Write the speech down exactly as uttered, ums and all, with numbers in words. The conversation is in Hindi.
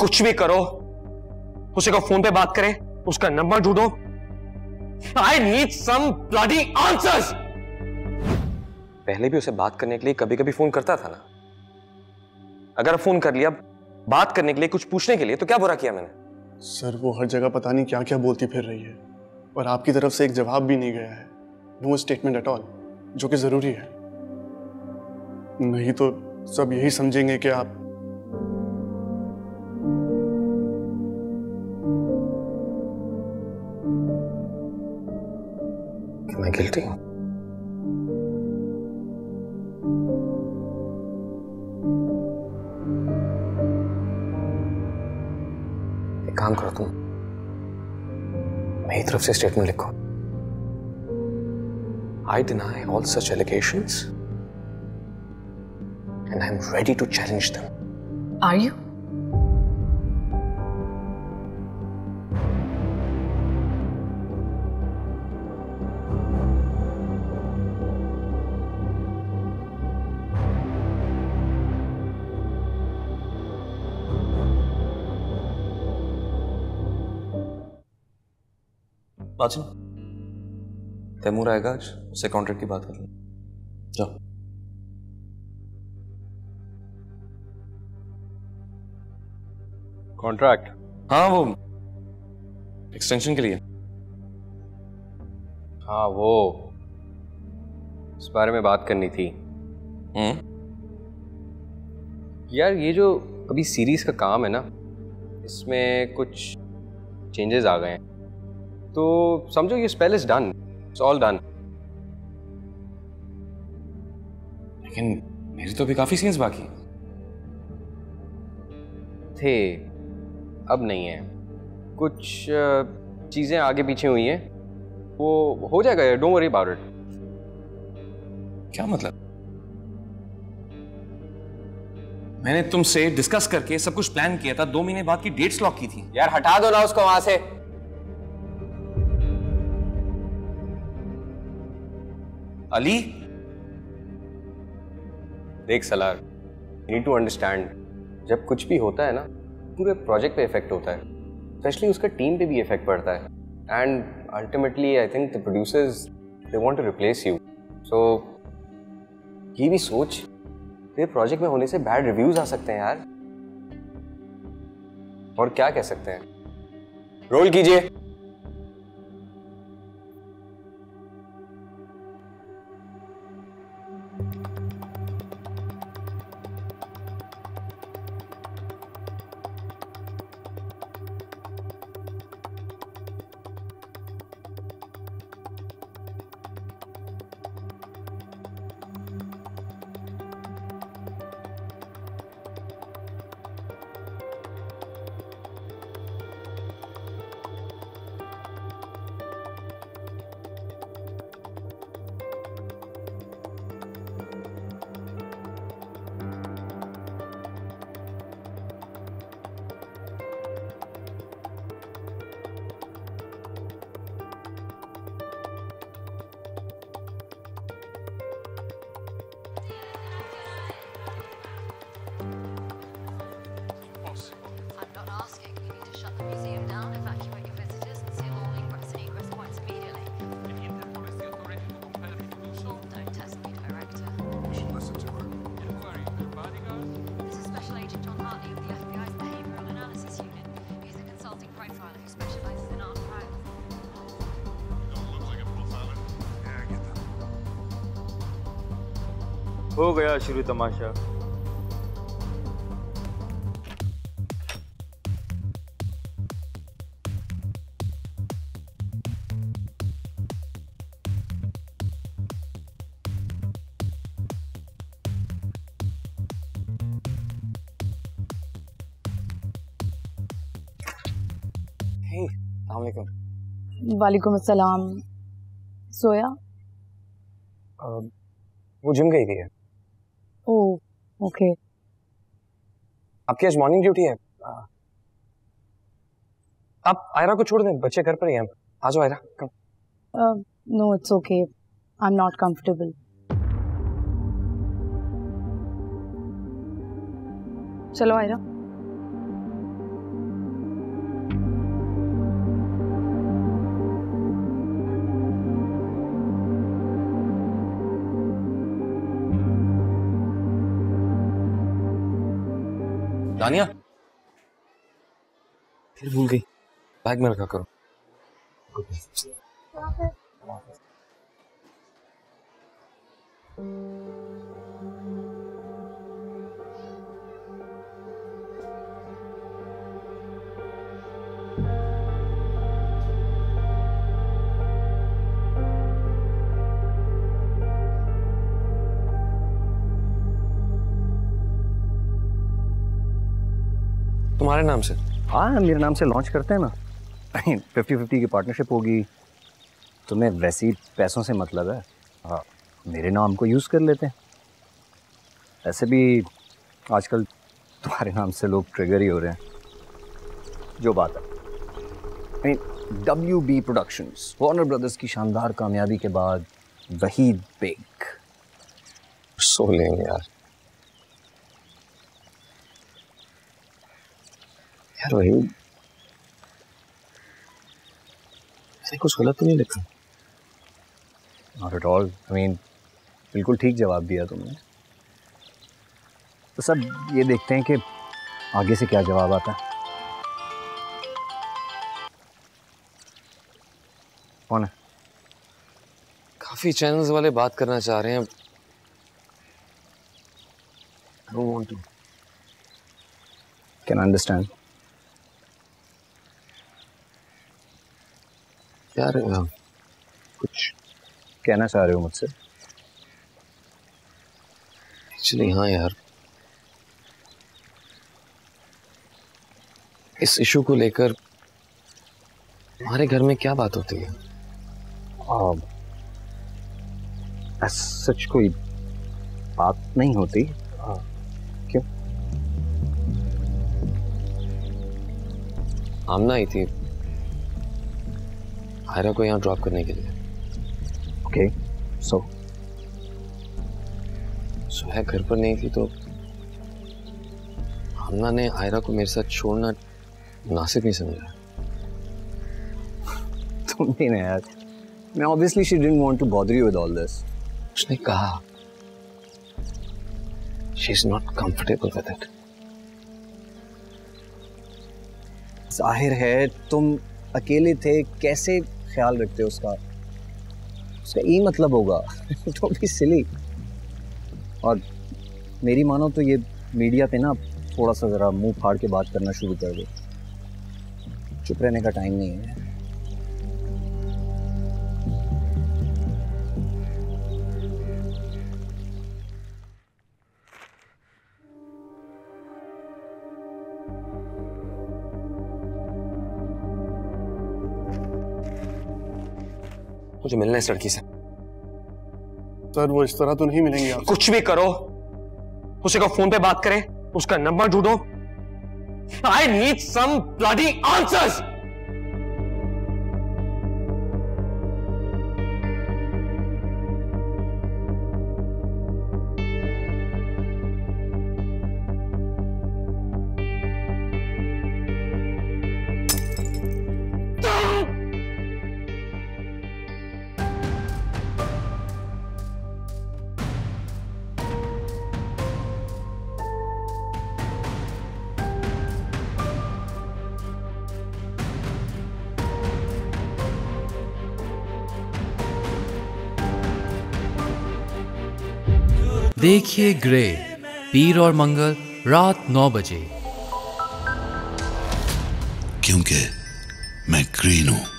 कुछ भी करो, उसे को फोन पे बात करे, उसका नंबर ढूंढो। I need some bloody answers. पहले भी उसे बात करने के लिए कभी कभी फोन करता था ना। अगर फोन कर लिया बात करने के लिए, कुछ पूछने के लिए, तो क्या बुरा किया मैंने? सर वो हर जगह पता नहीं क्या क्या बोलती फिर रही है और आपकी तरफ से एक जवाब भी नहीं गया है। नो स्टेटमेंट एट ऑल, जो कि जरूरी है। नहीं तो सब यही समझेंगे कि आप कि मैं गिल्टी हूं। एक काम करो तुम, मेरी तरफ से स्टेटमेंट लिखो। I deny all such allegations and I'm ready to challenge them. Are you? बाचन, Taimur आएगा आज, उससे कॉन्ट्रैक्ट की बात कर लो। जाओ। कॉन्ट्रैक्ट? हाँ, वो एक्सटेंशन के लिए। हाँ, वो इस बारे में बात करनी थी। हम्म यार, ये जो अभी सीरीज का काम है ना, इसमें कुछ चेंजेस आ गए हैं, तो समझो ये spell is done, it's all done. लेकिन मेरी तो भी काफी सीन्स बाकी थे, अब नहीं है। कुछ चीजें आगे पीछे हुई हैं, वो हो जाएगा, डोंट वरी अबाउट इट। क्या मतलब? मैंने तुमसे डिस्कस करके सब कुछ प्लान किया था, दो महीने बाद की डेट्स लॉक की थी। यार हटा दो ना उसको वहां से। अली, देख Salar, you need to understand, जब कुछ भी होता है ना, पूरे प्रोजेक्ट पे इफेक्ट होता है, स्पेशली उसका टीम पे भी इफेक्ट पड़ता है। And ultimately I think the producers they want to replace you. So ये भी सोच, तेरे प्रोजेक्ट में होने से बैड रिव्यूज आ सकते हैं यार। और क्या कह सकते हैं, रोल कीजिए। हो गया शुरू तमाशा। हे, अस्सलाम वालेकुम। वालेकुम अस्सलाम। सोया? वो जिम गई थी। Oh, okay. आपकी आज मॉर्निंग ड्यूटी है। आप आयरा को छोड़ दें, बच्चे घर पर ही हैं। आ जाओ Ayra, come. No, it's okay, I am not comfortable. चलो आयरा। दानिया फिर भूल गई, बैग में रखा करो। तुम्हारे नाम से? हाँ मेरे नाम से लॉन्च करते हैं ना, फिफ्टी फिफ्टी की पार्टनरशिप होगी। तुम्हें वैसे ही पैसों से मतलब है, हाँ मेरे नाम को यूज़ कर लेते हैं। ऐसे भी आजकल तुम्हारे नाम से लोग ट्रिगर ही हो रहे हैं। जो बात है W B productions, Warner Brothers की शानदार कामयाबी के बाद वहीद बेग। सो लेंगे यार। यार वही ऐसे कुछ गलत तो नहीं लिखा? Not at all, I mean बिल्कुल ठीक जवाब दिया तुमने। तो सब ये देखते हैं कि आगे से क्या जवाब आता है। कौन है? काफी चैनल्स वाले बात करना चाह रहे हैं। I don't want to. Can I understand? यार कुछ कहना चाह रहे हो मुझसे? एक्चुअली हाँ यार, इस इशू को लेकर हमारे घर में क्या बात होती है? सच कोई बात नहीं होती। हाँ। क्यों? आमना आई थी आयरा को यहाँ ड्रॉप करने के लिए। ओके, सो सुबह घर पर नहीं थी तो आमना ने आयरा को मेरे साथ छोड़ना मुनासिब नहीं समझा। तुम भी ना यार, मैं obviously she didn't want to bother you with all this. उसने कहा she is not comfortable with it. जाहिर है तुम अकेले थे, कैसे ख्याल रखते हो उसका? उसका यही मतलब होगा। Don't be silly. और मेरी मानो तो ये मीडिया पे ना थोड़ा सा जरा मुंह फाड़ के बात करना शुरू कर दो। चुप रहने का टाइम नहीं है। मुझे मिलना है इस लड़की से। सर वो इस तरह तो नहीं मिलेंगे आप। कुछ भी करो, उसे को फोन पे बात करें, उसका नंबर ढूंढो। I need some bloody answers. देखिए ग्रे, पीर और मंगल रात नौ बजे। क्योंकि मैं ग्रीन हूं।